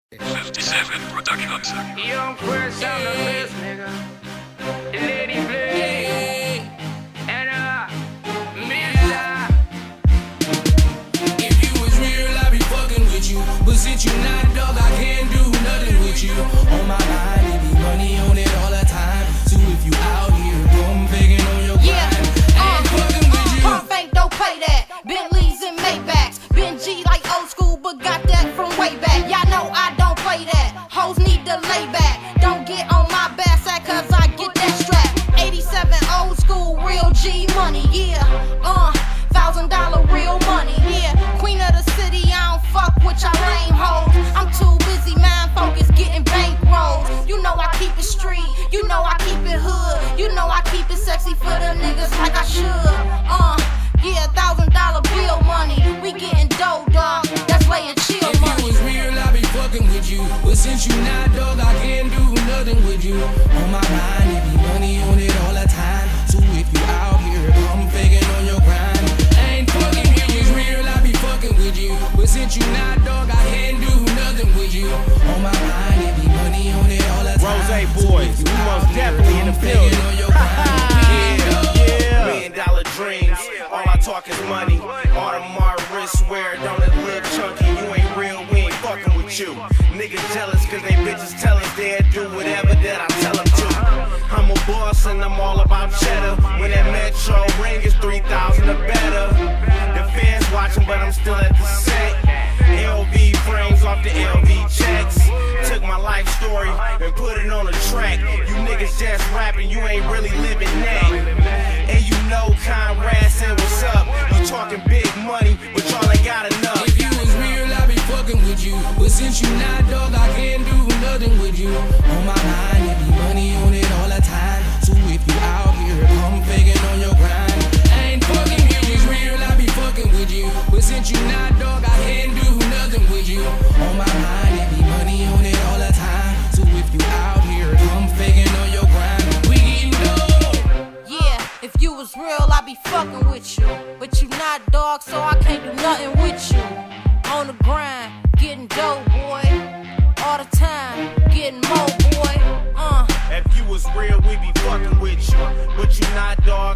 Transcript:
57 Productions. Young Chris on the list, nigga. The lady play. And Mr. If you was real, I be fucking with you. But since you not, dog, I can't do nothing with you. On my mind, it be money on it all the time. So if you out here, I'm begging on your grind. I ain't fucking with you. Pump fake, don't play that. Bentleys and Maybachs. Ben G like old school, but got that from way back. Y'all know I don't play that. Hoes need to lay back. Don't get on my bad side, cause I get that strap. 87 old school, real G money, yeah. $1,000 real money, yeah. Queen of the city, I don't fuck with y'all lame hoes. I'm too busy, mind focused, getting bankrolls. You know I keep it street, you know I keep it hood. You know I keep it sexy for the niggas like I should. Yeah, $1,000 bill money. We getting dough, dog. That's laying chill money. If you was real, I be fucking with you. But since you not, dog, I can't do nothing with you. On my mind, it be money on it all the time. So if you out here, I'm faking on your grind. I ain't fucking with you. If you was real, I be fucking with you. But since you not, dog, I can't do nothing with you. On my mind, it be money on it all the time. Rose boys, we most definitely in the building. $1 million dreams, all I talk is money. Audemars wristwear, don't it look chunky? You ain't real, we ain't fucking with you. Niggas jealous cause they bitches tell us they'll do whatever that I tell them to. I'm a boss and I'm all about cheddar. When that metro ring is 3,000 or better. The fans watching but I'm still at the set. LV frames off the LV checks. Took my life story and put it on a track. You niggas just rapping, you ain't really living that. And you know Conrad said what's up. You talking big money, but y'all ain't got enough. If you was real, I be fucking with you. But since you not, dog, I can't do nothing with you. On my mind, it be money on it all the time. So if you out here, I'm faking on your grind. I ain't fucking with you. If you was real, I be fucking with you. But since you not, dog, I can't do nothing with you. On my mind, it be money on it all the time. So if you out here, I'm faking on your grind. We getting dough. Yeah, if you was real, I be fucking with you. But you not, dog, so I can't do nothing with you. On the grind, getting dough, boy. All the time, getting more, boy. If you was real, we be fucking with you. But you not, dog.